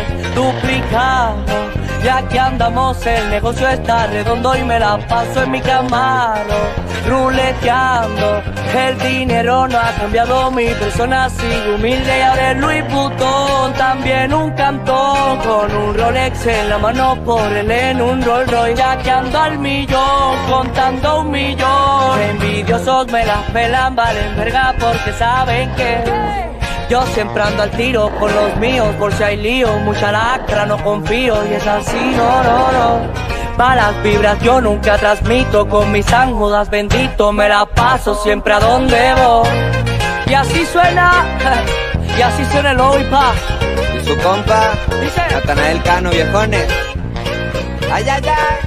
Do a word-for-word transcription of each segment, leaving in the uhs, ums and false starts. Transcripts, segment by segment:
duplicado. Ya que andamos, el negocio está redondo y me la paso en mi Camaro, ruleteando. El dinero no ha cambiado mi persona, sigo humilde y ahora es Louis Vuitton. También un cantón con un Rolex en la mano, por él en un Rolls Royce. Ya que ando al millón, contando un millón. Envidiosos me las pelan, valen verga porque saben que yo siempre ando al tiro con los míos, por si hay lío, mucha lacra, no confío, y es así, no, no, no. Malas vibras yo nunca transmito, con mis ángulas bendito, me la paso siempre a donde voy. Y así suena, y así suena el hoy, pa. Y su compa, Dice Natanael Cano, viejones. Ay, ay, ay.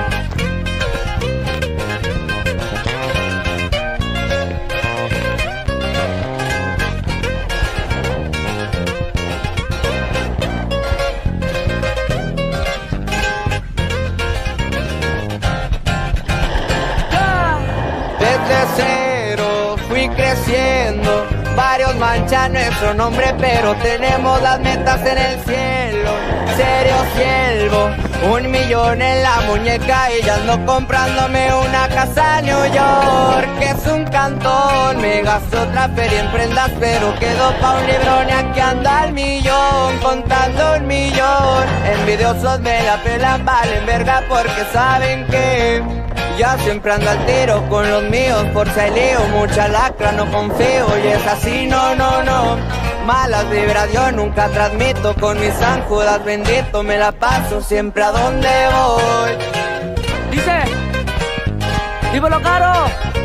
Desde cero fui creciendo, varios manchan nuestro nombre, pero tenemos las metas en el cielo. Serio siervo, un millón en la muñeca y ya ando comprándome una casa en New York, que es un cantón. Me gasto otra feria en prendas, pero quedo pa' un librón y aquí anda al millón, contando un millón. Envidiosos me la pelan, valen verga porque saben que ya siempre ando al tiro con los míos, por si hay lío, mucha lacra, no confío, y es así, no, no, no. Malas vibras yo nunca transmito, con mis ángulas bendito, me la paso siempre a donde voy. Dice, dímelo Caro,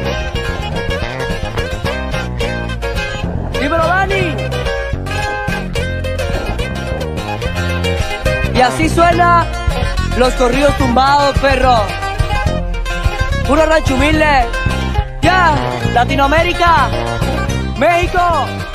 dímelo Dani. Y así suena los corridos tumbados, perro. Puro rancho humilde. Ya, Latinoamérica, México.